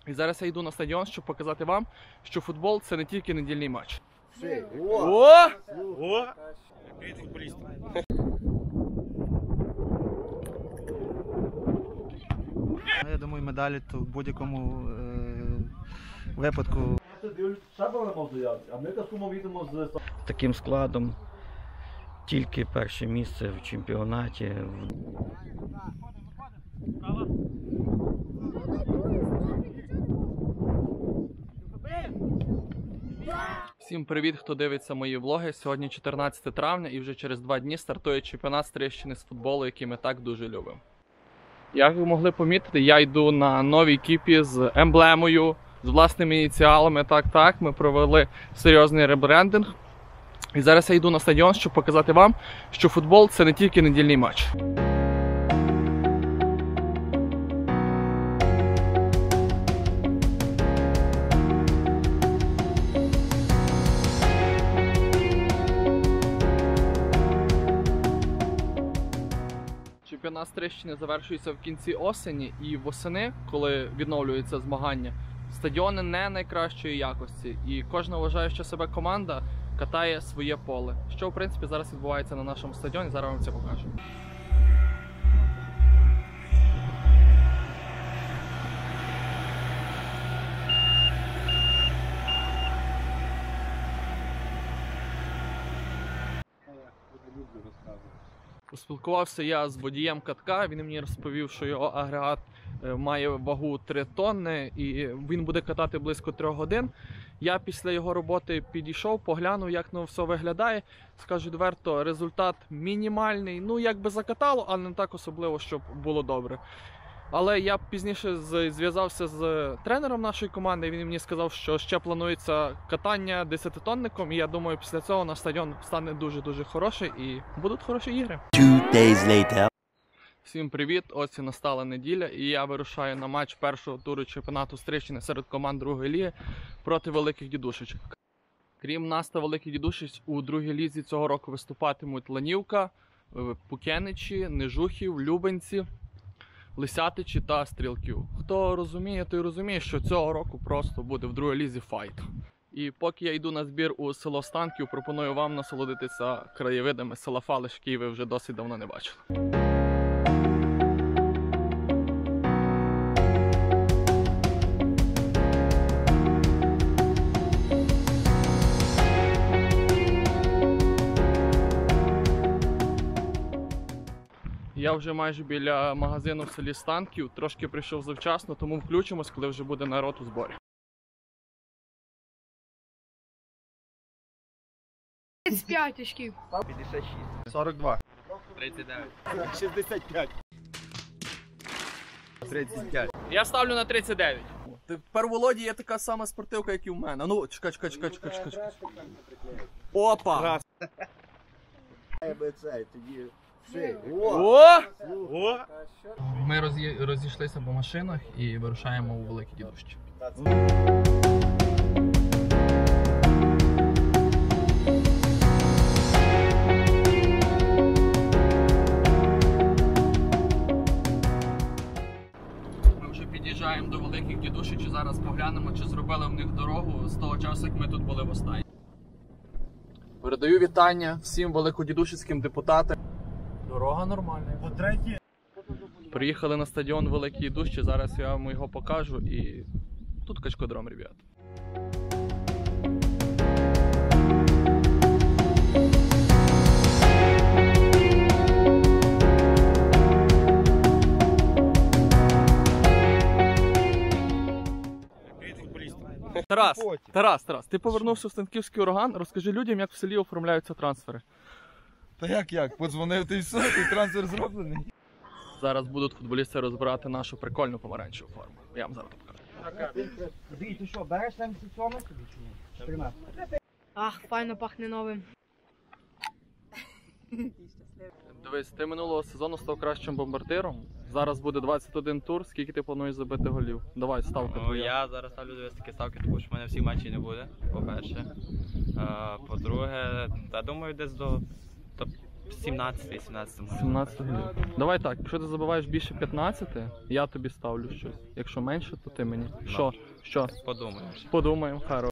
І зараз я йду на стадіон, щоб показати вам, що футбол – це не тільки недільний матч. О! Привіт, футболіст. Я думаю, медалі то в будь-якому випадку. Таким складом тільки перше місце в чемпіонаті. Всім привіт, хто дивиться мої влоги. Сьогодні 14 травня і вже через 2 дні стартує чемпіонат Стрийщини з футболу, який ми так дуже любимо. Як ви могли помітити, я йду на новій кіпі з емблемою, з власними ініціалами. Так, ми провели серйозний ребрендинг. І зараз я йду на стадіон, щоб показати вам, що футбол – це не тільки недільний матч. Чемпіонат Стрийщини завершується в кінці осені, і восени, коли відновлюються змагання, стадіони не найкращої якості, і кожна вважаюча себе команда катає своє поле. Що, в принципі, зараз відбувається на нашому стадіоні, зараз вам це покажу. Поспілкувався я з водієм катка, він мені розповів, що його агрегат має вагу 3 тонни і він буде катати близько 3 годин. Я після його роботи підійшов, поглянув, як воно все виглядає. Скажу відверто, результат мінімальний, ну якби закатало, але не так особливо, щоб було добре. Але я пізніше зв'язався з тренером нашої команди, він мені сказав, що ще планується катання 10-тонником, і я думаю, після цього наш стадіон стане дуже-дуже хороший і будуть хороші ігри. 2 days later. Всім привіт, ось і настала неділя, і я вирушаю на матч першого туру чемпіонату Стрийщини серед команд другої ліги проти Великих Дідушечок. Крім нас та Великих Дідушець, у другій лізі цього року виступатимуть Ланівка, Пукеничі, Нежухів, Любенці, Лисятичі та Стрілків. Хто розуміє, той розуміє, що цього року просто буде в другій лізі файт. І поки я йду на збір у село Станків, пропоную вам насолодитися краєвидами села Фалиш, який ви вже досить давно не бачили. Я вже майже біля магазину в селі Станків, трошки прийшов завчасно, тому включимось, коли вже буде народ у зборі. 35 очків. 56. 42. 39. 65. 35. Я ставлю на 39. Тепер у Володі є така сама спортивка, як і в мене. Ну, чекай. Опа! Раз. О! О! Ми розійшлися по машинах і вирушаємо у Великі Дідушечі. Ми вже під'їжджаємо до Великих Дідушеч і зараз поглянемо, чи зробили в них дорогу з того часу, як ми тут були востаннє. Передаю вітання всім великодідушецьким депутатам. Дорога нормальна. По-третє. Приїхали на стадіон Великі Дідушечі, зараз я вам його покажу і тут качкодром, ребят. Привіт, футболіст. Тарас, ти повернувся в Станківський ураган, розкажи людям, як в селі оформляються трансфери. Та як? Подзвонив ти і все, той трансфер зроблений. Зараз будуть футболісти розбирати нашу прикольну помаранчеву форму. Я вам зараз покажу. Ти що, береш там тобі чи ні? Ах, файно пахне новим. Дивись, ти минулого сезону став кращим бомбардиром. Зараз буде 21 тур. Скільки ти плануєш забити голів? Давай, ставка твоя. Я зараз ставлю 2 такі ставки, тому що в мене всіх матчів не буде, по-перше. По-друге, я думаю, десь до 17-18. 17 голів. Давай так, якщо ти забиваєш більше 15, я тобі ставлю щось. Якщо менше, то ти мені. Що? Що? Подумаєш. Подумаємо, Харо.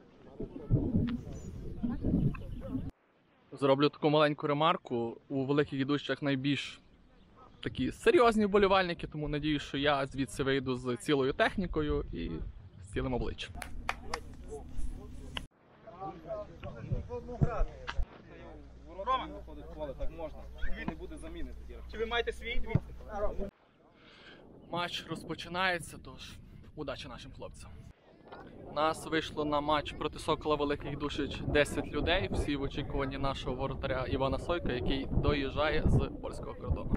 Зроблю таку маленьку ремарку. У великих ідущах найбільш такі серйозні вболівальники, тому надіюсь, що я звідси вийду з цілою технікою і з цілим обличчям. Чи ви маєте свій? Дивіться. Матч розпочинається, тож удачі нашим хлопцям. Нас вийшло на матч проти Сокола Великих Душич 10 людей, всі в очікуванні нашого воротаря Івана Сойка, який доїжджає з польського кордону.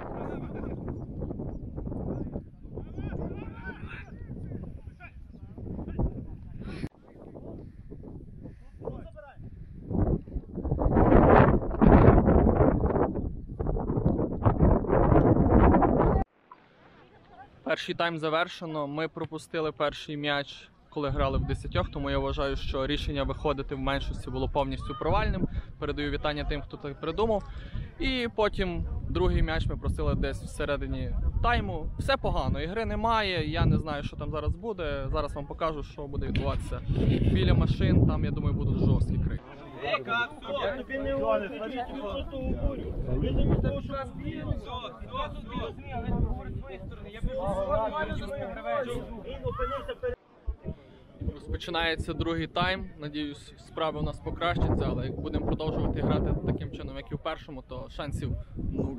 Перший тайм завершено. Ми пропустили перший м'яч, коли грали в 10, тому я вважаю, що рішення виходити в меншості було повністю провальним. Передаю вітання тим, хто так придумав. І потім другий м'яч ми просили десь всередині тайму. Все погано, ігри немає, я не знаю, що там зараз буде. Зараз вам покажу, що буде відбуватися біля машин. Там, я думаю, будуть жорсткі крики. Розпочинається другий тайм. Надіюсь, справи у нас покращаться, але як будемо продовжувати грати таким чином, як і в першому, то шансів нуль.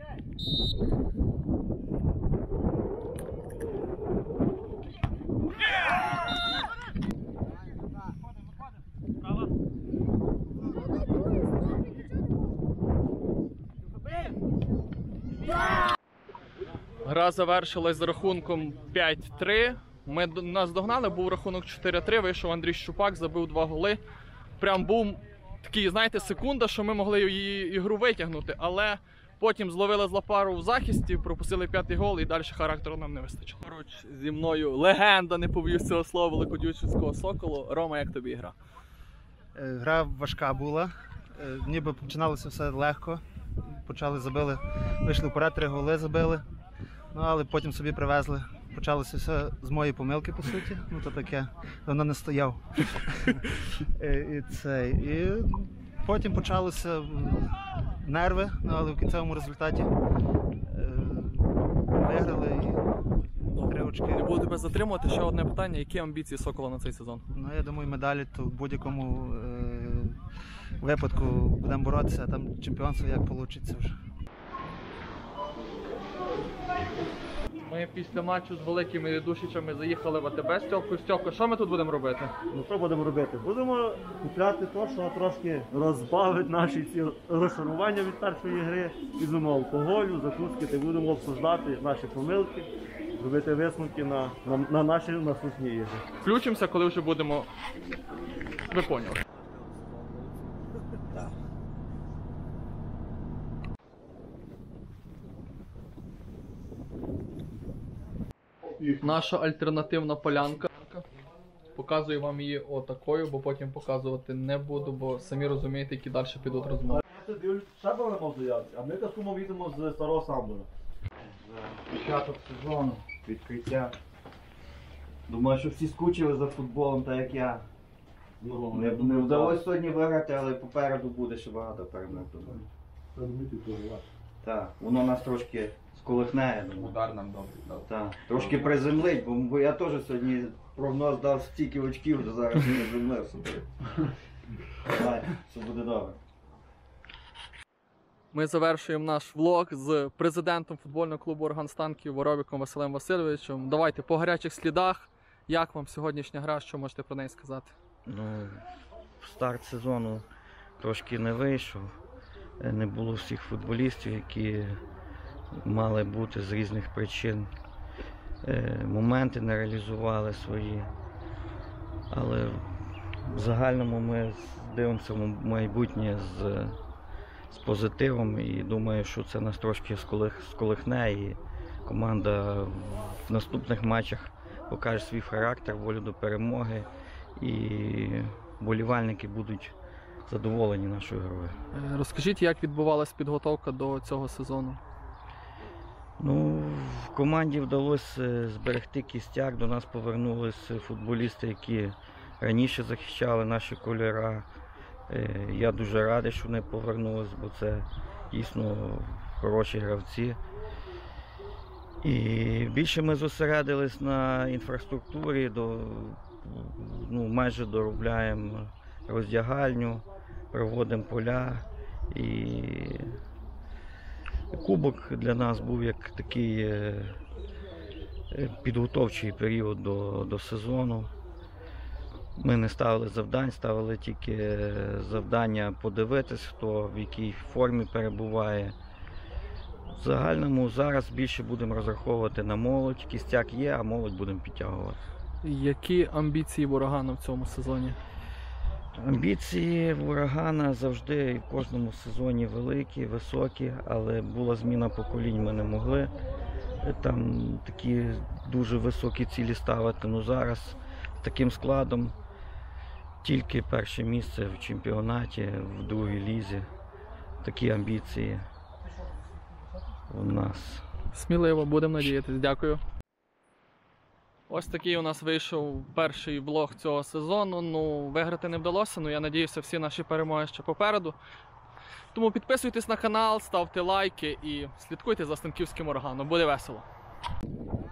Гра завершилась з рахунком 5-3. Нас догнали, був рахунок 4-3, вийшов Андрій Щупак, забив 2 голи. Прям був такий, знаєте, секунда, що ми могли її ігру витягнути, але потім зловили злапару в захисті, пропустили 5-й гол і далі характеру нам не вистачило. Поруч зі мною легенда, не побоюсь цього слова, Великодючицького Соколу. Рома, як тобі гра? Гра важка була, ніби починалося все легко. Забили, вийшли вперед, 3 голи забили, ну, але потім собі привезли. Почалося все з моєї помилки, по суті, ну то таке, давно не стояв. І потім почалися нерви, ну, але в кінцевому результаті виграли і 3 очки. Не буду тебе затримувати, ще одне питання, які амбіції Сокола на цей сезон? Ну, я думаю, медалі то в будь-якому випадку будемо боротися, а там чемпіонство як вийде вже. Ми після матчу з великими душичами заїхали в АТБ Стьопку. Стьопко, що ми тут будемо робити? Ну що будемо робити? Будемо купляти те, що трошки розбавить наші ці розчарування від першої гри. Візьмемо алкоголю, закуски, та будемо обсуждати наші помилки, робити висновки на наші наступні ігри. Включимося, коли вже будемо... Ви поняли. Наша альтернативна полянка. Показую вам її отакою, бо потім показувати не буду, бо самі розумієте, які далі підуть розмови. Я тут дивлюсь, ще будемо заявити, а ми таку їдемо з старого Самбора. Початок сезону, відкриття. Думаю, що всі скучили за футболом, так як я. Не вдалося сьогодні виграти, але попереду буде ще багато перемог. Так, воно нас трошки сколихне. Удар нам добрий дав. Так, трошки приземлить, бо я теж сьогодні прогноз дав стільки очків, що зараз не приземлив собі. Давай, все буде добре. Ми завершуємо наш влог з президентом футбольного клубу «Органстанків» Воробіком Василем Васильовичем. Давайте по гарячих слідах. Як вам сьогоднішня гра, що можете про неї сказати? Ну, старт сезону трошки не вийшов. Не було всіх футболістів, які мали бути з різних причин. Моменти не реалізували свої. Але в загальному ми дивимося в майбутнє з позитивом і думаю, що це нас трошки сколихне і команда в наступних матчах покаже свій характер, волю до перемоги і вболівальники будуть задоволені нашою грою. Розкажіть, як відбувалась підготовка до цього сезону? Ну, в команді вдалося зберегти кістяк. До нас повернулися футболісти, які раніше захищали наші кольори. Я дуже радий, що вони повернулись, бо це дійсно хороші гравці. І більше ми зосередились на інфраструктурі, майже доробляємо роздягальню, проводимо поля. І кубок для нас був як такий підготовчий період до сезону. Ми не ставили завдань, ставили тільки завдання подивитись, хто в якій формі перебуває. В загальному зараз більше будемо розраховувати на молодь. Кістяк є, а молодь будемо підтягувати. Які амбіції в «Урагана» в цьому сезоні? Амбіції в «Урагана» завжди і в кожному сезоні великі, високі, але була зміна поколінь, ми не могли там такі дуже високі цілі ставити. Ну зараз таким складом тільки перше місце в чемпіонаті, в другій лізі. Такі амбіції у нас. Сміливо, будемо надіятися. Дякую. Ось такий у нас вийшов перший влог цього сезону. Ну, виграти не вдалося, але я надіюся, всі наші перемоги ще попереду. Тому підписуйтесь на канал, ставте лайки і слідкуйте за Станківським «Ураганом». Буде весело.